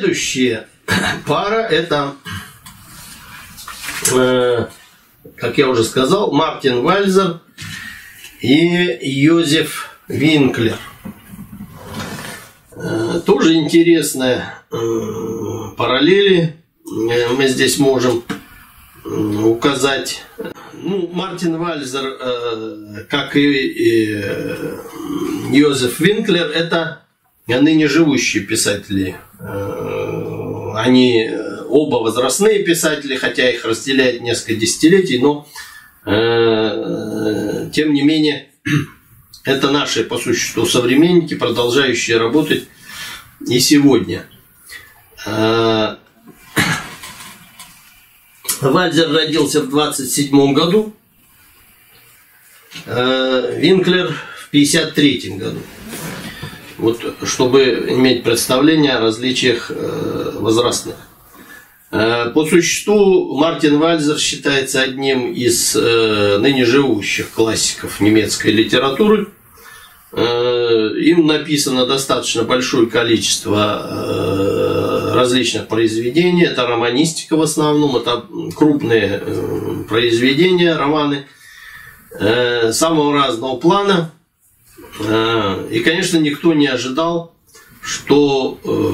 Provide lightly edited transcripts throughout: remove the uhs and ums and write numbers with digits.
Следующая пара — это, как я уже сказал, Мартин Вальзер и Йозеф Винклер. Тоже интересные параллели мы здесь можем указать. Ну, Мартин Вальзер, как и Йозеф Винклер, это ныне живущие писатели. Они оба возрастные писатели, хотя их разделяет несколько десятилетий, но тем не менее это наши по существу современники, продолжающие работать и сегодня. Вальзер родился в 1927 году, Винклер в 1953 году. Вот, чтобы иметь представление о различиях возрастных. По существу Мартин Вальзер считается одним из ныне живущих классиков немецкой литературы. Им написано достаточно большое количество различных произведений. Это романистика в основном, это крупные произведения, романы самого разного плана. И, конечно, никто не ожидал, что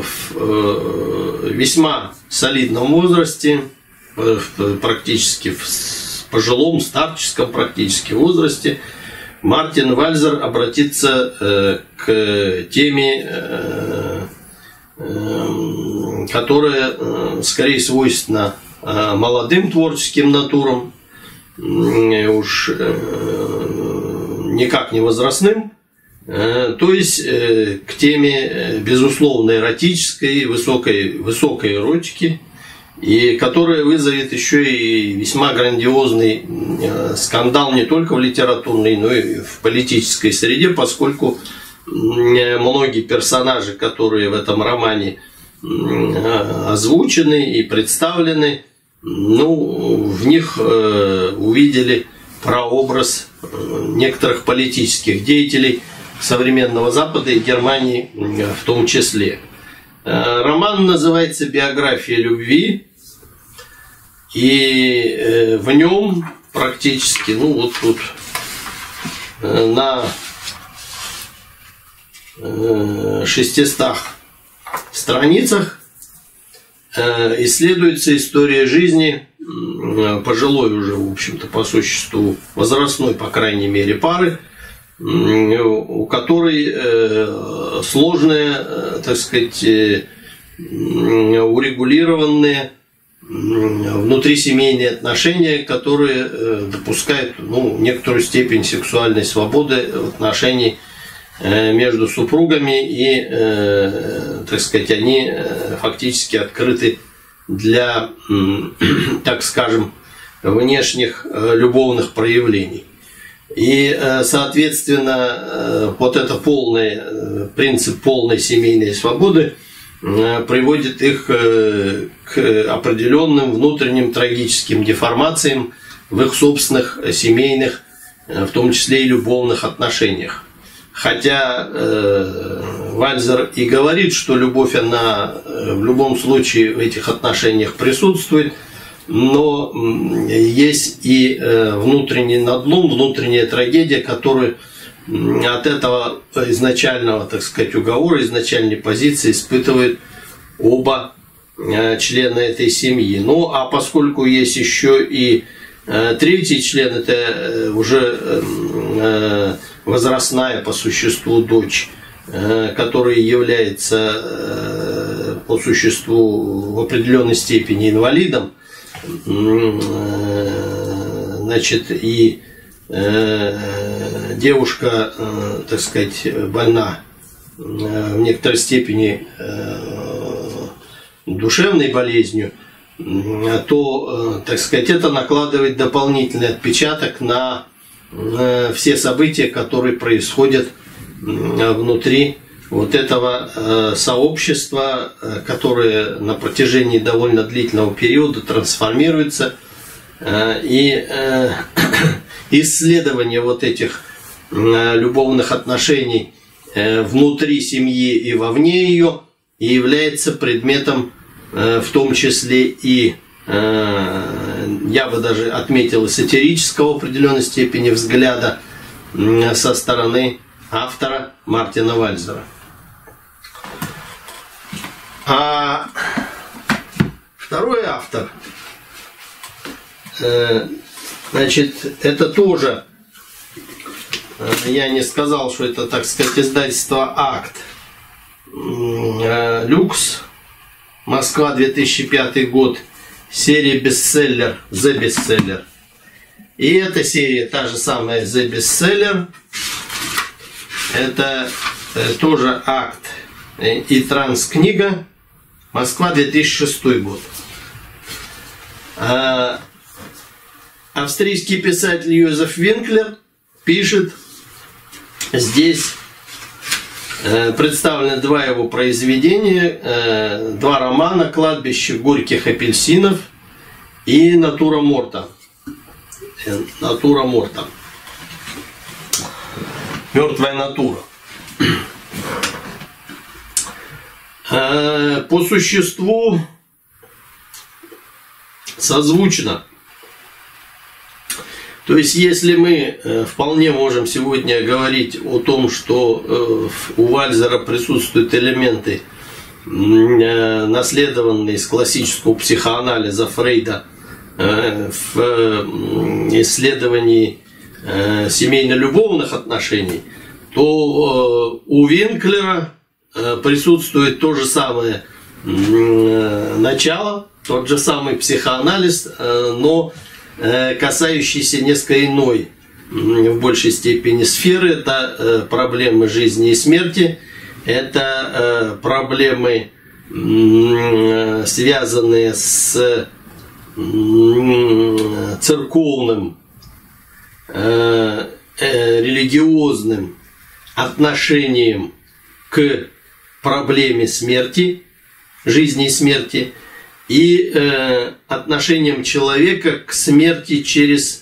в весьма солидном возрасте, практически в пожилом, старческом практически возрасте, Мартин Вальзер обратится к теме, которая скорее свойственна молодым творческим натурам, уж никак не возрастным, то есть к теме безусловно эротической, высокой эротики, и которая вызовет еще и весьма грандиозный скандал не только в литературной, но и в политической среде, поскольку многие персонажи, которые в этом романе озвучены и представлены, ну, в них увидели прообраз некоторых политических деятелей современного Запада и Германии в том числе. Роман называется «Биография любви», и в нем практически, ну вот тут на 600 страницах исследуется история жизни пожилой уже, в общем-то, по существу возрастной, по крайней мере, пары, у которой сложные, так сказать, урегулированные внутрисемейные отношения, которые допускают, ну, некоторую степень сексуальной свободы в отношении между супругами, и, так сказать, они фактически открыты для, так скажем, внешних любовных проявлений. И, соответственно, вот это принцип полной семейной свободы приводит их к определенным внутренним трагическим деформациям в их собственных семейных, в том числе и любовных отношениях. Хотя Вальзер и говорит, что любовь, она в любом случае в этих отношениях присутствует, но есть и внутренний надлом, внутренняя трагедия, которую от этого изначального, так сказать, уговора, изначальной позиции испытывают оба члена этой семьи. Ну, а поскольку есть еще и третий член, это уже возрастная по существу дочь, которая является по существу в определенной степени инвалидом, значит, и девушка, так сказать, больна в некоторой степени душевной болезнью, то, так сказать, это накладывает дополнительный отпечаток на все события, которые происходят внутри вот этого сообщества, которое на протяжении довольно длительного периода трансформируется. И исследование вот этих любовных отношений внутри семьи и вовне ее и является предметом в том числе и, я бы даже отметил, сатирического в определенной степени взгляда со стороны автора Мартина Вальзера. А второй автор, значит, это тоже, я не сказал, что это, так сказать, издательство «Акт», «Люкс», Москва, 2005 год, серия «Бестселлер», «The Bestseller». И эта серия, та же самая «The Bestseller», это тоже «Акт» и «Транскнига», Москва, 2006 год. Австрийский писатель Йозеф Винклер пишет, здесь представлены два его произведения, два романа «Кладбище горьких апельсинов» и «Натура Морта». «Натура Морта». Мертвая натура. По существу созвучно. То есть, если мы вполне можем сегодня говорить о том, что у Вальзера присутствуют элементы, наследованные из классического психоанализа Фрейда в исследовании семейно-любовных отношений, то у Винклера присутствует то же самое начало, тот же самый психоанализ, но касающийся несколько иной, в большей степени, сферы. Это проблемы жизни и смерти, это проблемы, связанные с церковным, религиозным отношением к проблеме смерти, жизни и смерти, и отношением человека к смерти через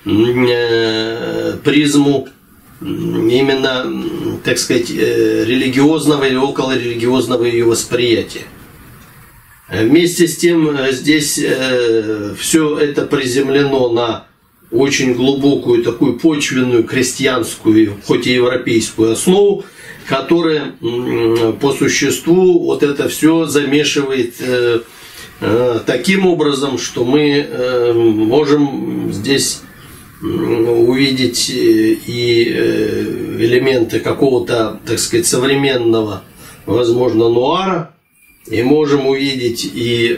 призму именно, так сказать, религиозного или околорелигиозного ее восприятия. Вместе с тем здесь все это приземлено на очень глубокую такую почвенную крестьянскую, хоть и европейскую основу, которая по существу вот это все замешивает таким образом, что мы можем здесь увидеть и элементы какого-то, так сказать, современного, возможно, нуара, и можем увидеть и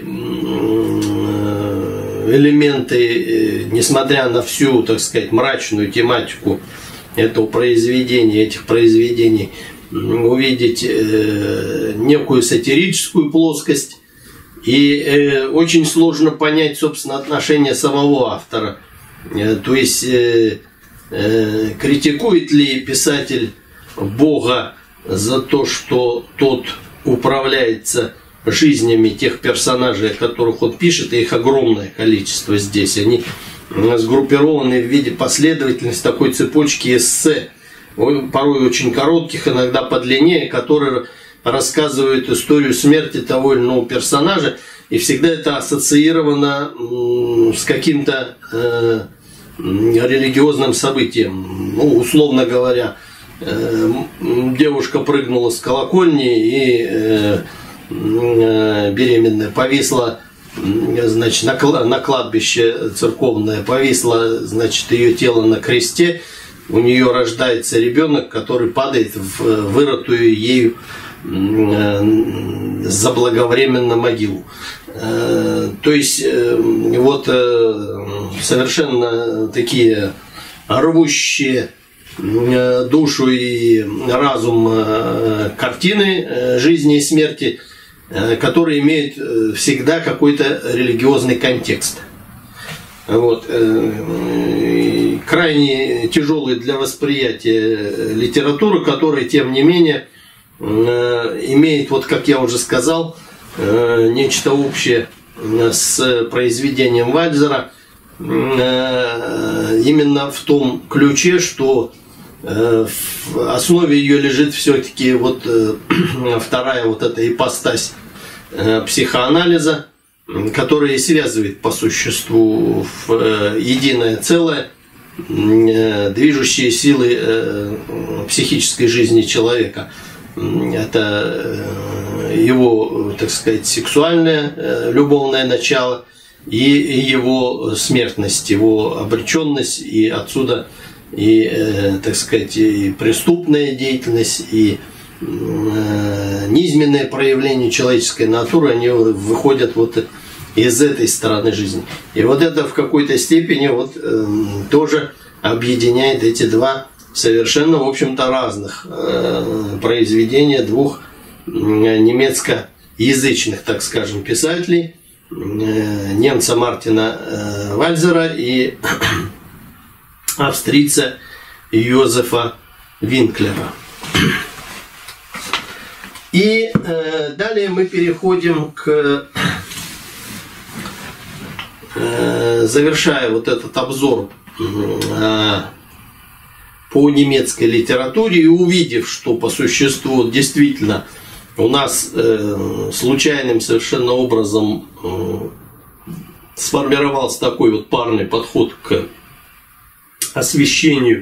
элементы, несмотря на всю, так сказать, мрачную тематику этого произведения, этих произведений, увидеть некую сатирическую плоскость. И очень сложно понять, собственно, отношение самого автора. То есть, критикует ли писатель Бога за то, что тот управляется жизнями тех персонажей, о которых он пишет, и их огромное количество здесь. Они сгруппированы в виде последовательности такой цепочки эссе, порой очень коротких, иногда подлиннее, которые рассказывают историю смерти того или иного персонажа, и всегда это ассоциировано с каким-то религиозным событием. Ну, условно говоря, девушка прыгнула с колокольни и беременная повисла, значит, на кладбище церковное, повисло, значит, ее тело на кресте, у нее рождается ребенок, который падает в вырытую ею заблаговременно могилу. То есть вот совершенно такие рвущие душу и разум картины жизни и смерти, которые имеют всегда какой-то религиозный контекст. Вот. Крайне тяжелый для восприятия литературы, которая, тем не менее, имеет, вот как я уже сказал, нечто общее с произведением Вальзера, именно в том ключе, что В основе ее лежит все-таки вот вторая вот эта ипостась психоанализа, которая и связывает по существу в единое целое движущие силы психической жизни человека. Это его, так сказать, сексуальное, любовное начало и его смертность, его обреченность, и отсюда и, так сказать, и преступная деятельность, и низменное проявление человеческой натуры, они выходят вот из этой стороны жизни. И вот это в какой-то степени вот тоже объединяет эти два совершенно, в общем-то, разных произведения двух немецкоязычных, так скажем, писателей, немца Мартина Вальзера и австрийца Йозефа Винклера. И далее мы переходим к, завершая вот этот обзор по немецкой литературе и увидев, что по существу действительно у нас случайным совершенно образом сформировался такой вот парный подход к освещению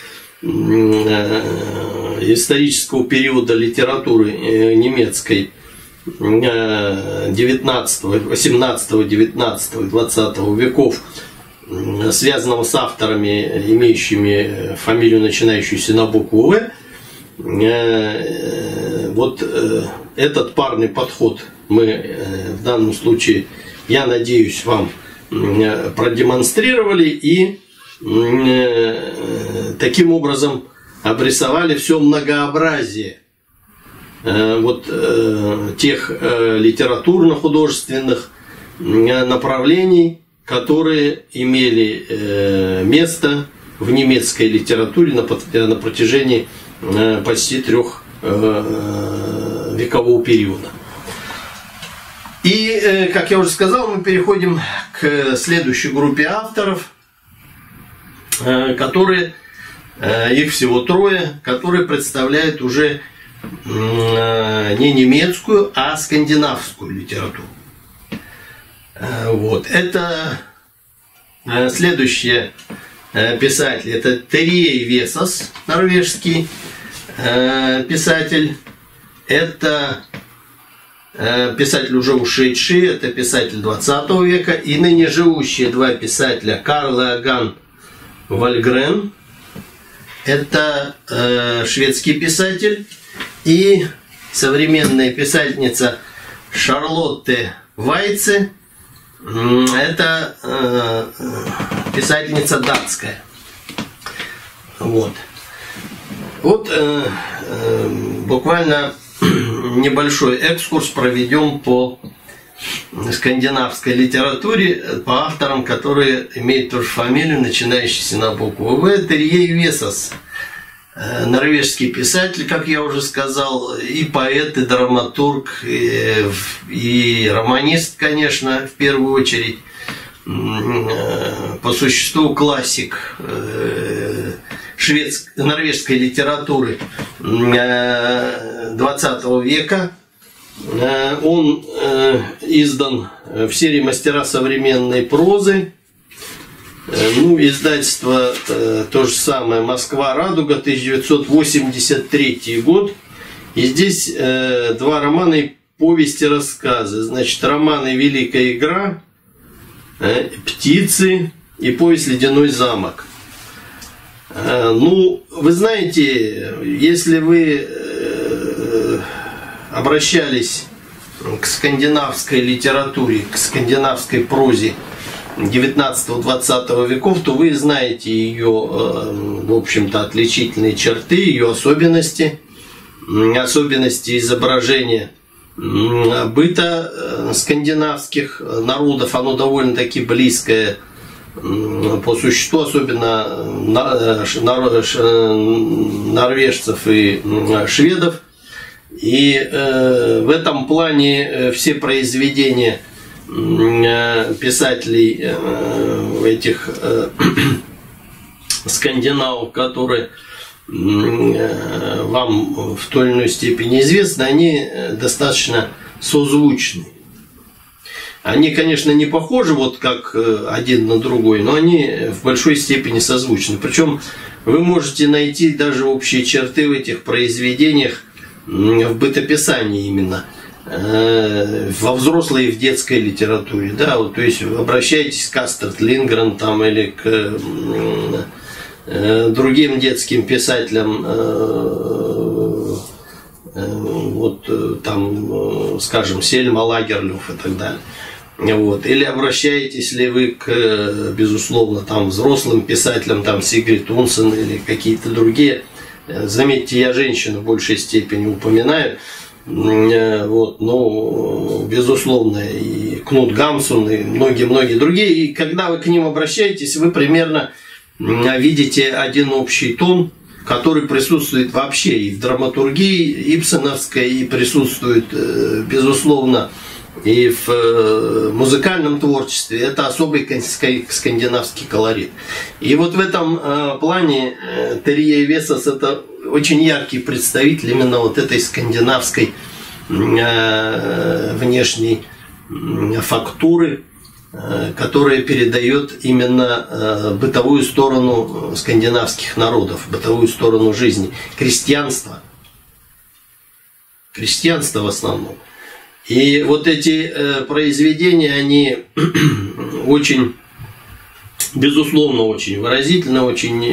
исторического периода литературы немецкой 19, 18, 19, 20 веков, связанного с авторами, имеющими фамилию, начинающуюся на букву «В». Вот этот парный подход мы в данном случае, я надеюсь, вам продемонстрировали и таким образом обрисовали все многообразие вот тех литературно-художественных направлений, которые имели место в немецкой литературе на протяжении почти трехвекового периода. И, как я уже сказал, мы переходим к следующей группе авторов, которые, их всего трое, которые представляют уже не немецкую, а скандинавскую литературу. Вот. Это следующие писатели. Это Терье Весас, норвежский писатель. Это писатель уже ушедший, это писатель 20 века. И ныне живущие два писателя, Карл Иоганн Вальгрен. Это шведский писатель. И современная писательница Шарлотте Вайце. Это писательница датская. Вот. Вот буквально небольшой экскурс проведем по скандинавской литературе, по авторам, которые имеют ту же фамилию, начинающуюся на букву «В». Терье Весас, норвежский писатель, как я уже сказал, и поэт, и драматург, и романист, конечно, в первую очередь. По существу классик норвежской литературы 20 века. Он издан в серии «Мастера современной прозы». Ну, издательство то же самое, Москва, Радуга, 1983 год. И здесь два романа и повести, рассказы. Значит, романы «Великая игра», «Птицы» и повесть «Ледяной замок». Ну, вы знаете, если вы обращались к скандинавской литературе, к скандинавской прозе 19-20 веков, то вы знаете ее, в общем-то, отличительные черты, ее особенности изображения быта скандинавских народов. Оно довольно-таки близкое по существу, особенно норвежцев и шведов. И в этом плане все произведения писателей этих скандинавов, которые вам в той или иной степени известны, они достаточно созвучны. Они, конечно, не похожи вот как один на другой, но они в большой степени созвучны. Причем вы можете найти даже общие черты в этих произведениях в бытописании именно, во взрослой и в детской литературе. Да, вот, то есть обращайтесь к Астрид Лингрен там, или к другим детским писателям, вот там, скажем, Сельма Лагерлёф и так далее. Вот. Или обращаетесь ли вы к, безусловно, там, взрослым писателям, там, Сигрид Унсен или какие-то другие. Заметьте, я женщин в большей степени упоминаю. Вот, но, безусловно, и Кнут Гамсун, и многие-многие другие. И когда вы к ним обращаетесь, вы примерно видите один общий тон, который присутствует вообще и в драматургии ибсеновской, и присутствует, безусловно, и в музыкальном творчестве. Это особый скандинавский колорит. И вот в этом плане Терье Весас — это очень яркий представитель именно вот этой скандинавской внешней фактуры, которая передает именно бытовую сторону скандинавских народов, бытовую сторону жизни, крестьянство в основном. И вот эти произведения, они очень, безусловно, очень выразительны, очень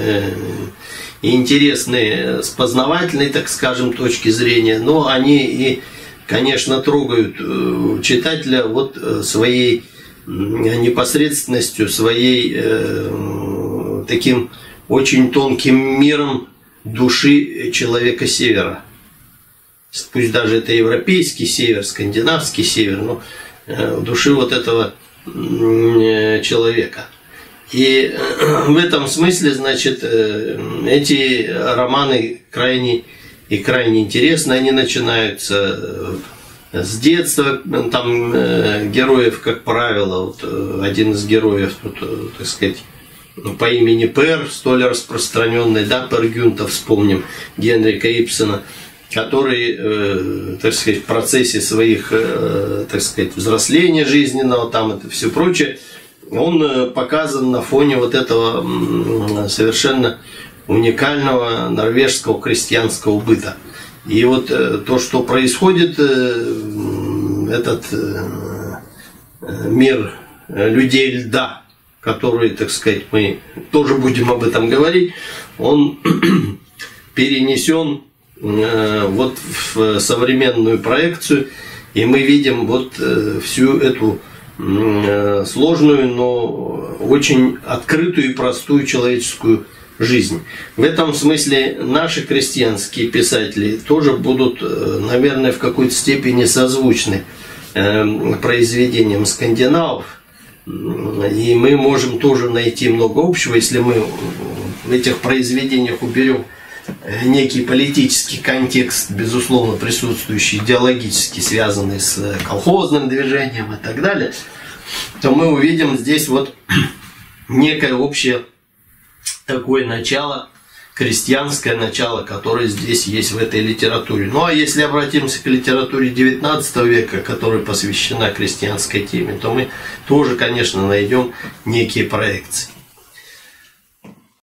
интересные с познавательной, так скажем, точки зрения, но они и, конечно, трогают читателя вот своей непосредственностью, своей таким очень тонким миром души человека севера. Пусть даже это европейский север, скандинавский север, но души вот этого человека. И в этом смысле, значит, эти романы крайне интересны. Они начинаются с детства. Там героев, как правило, вот один из героев, вот, так сказать, по имени Пер, столь распространенный, да, Пер Гюнта, вспомним, Генрика Ибсена, который, так сказать, в процессе своих, так сказать, взросления жизненного, там это все прочее, он показан на фоне вот этого совершенно уникального норвежского крестьянского быта. И вот то, что происходит, этот мир людей льда, который, так сказать, мы тоже будем об этом говорить, он перенесен вот в современную проекцию, и мы видим вот всю эту сложную, но очень открытую и простую человеческую жизнь. В этом смысле наши крестьянские писатели тоже будут, наверное, в какой-то степени созвучны произведениям скандинавов, и мы можем тоже найти много общего, если мы в этих произведениях уберем некий политический контекст, безусловно, присутствующий, идеологически связанный с колхозным движением и так далее, то мы увидим здесь вот некое общее такое начало, крестьянское начало, которое здесь есть в этой литературе. Ну а если обратимся к литературе XIX века, которая посвящена крестьянской теме, то мы тоже, конечно, найдем некие проекции.